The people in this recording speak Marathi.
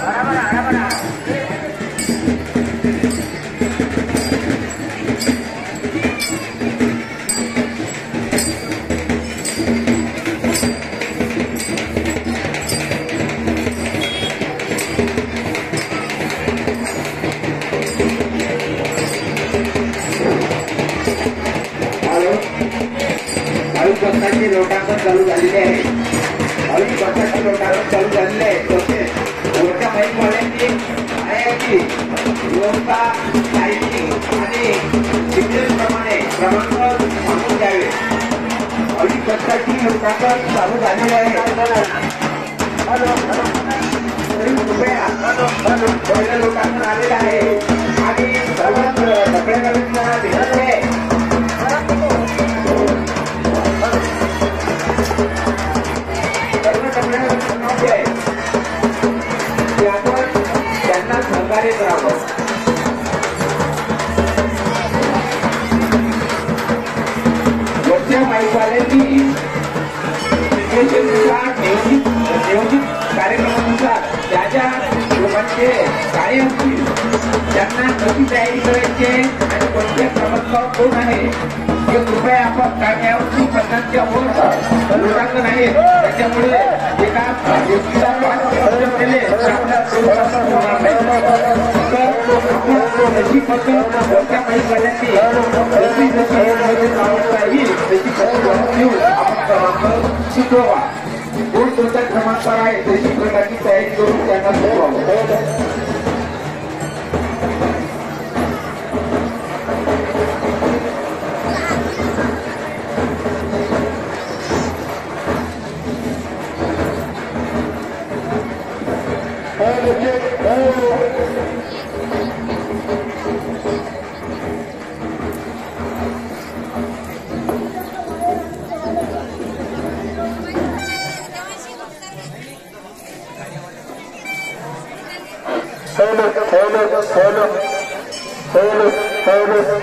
लोटांकन चालू झालेले आहे. 22 वर्षाचे लोटांकन चालू झालेले आहे. तसेच मोठ्या माईकवाल्यांनी आयाची व्यवस्था टायमिंग आणि सिग्नलप्रमाणे क्रमांक सांगून द्यावे. 22 वर्षाची लोटांकन चालू झालेले आहे. तरी कृपया पहिलं लोटांकन आलेलं आहे आणि सर्वात सगळ्या कमिटीला विनंती आहे त्यांना सहकार्य करावं. वरच्या माईकवाल्यांनी नियोजित कार्यक्रमानुसार ज्या ज्या लोकांचे कार्य असतील त्यांना कशी तयारी करायची आणि कोणत्या क्रमांकावर कोण आहे हे कृपया आपण यावर्षी 50च्या वर लोटांकन आहे. त्याच्यामुळे एका व्यक्तीला 5 प्रश्न केले तर आपल्या होणार नाही. तर आपण जशी पद्धत मोठ्या माईकवाल्यांनी आवडता येईल तशी पद्धत घेऊन आपण क्रमांक शिकवा. कोण कोणत्या क्रमांकावर आहे तशी प्रकारची तयारी करून त्यांना शिकवावं.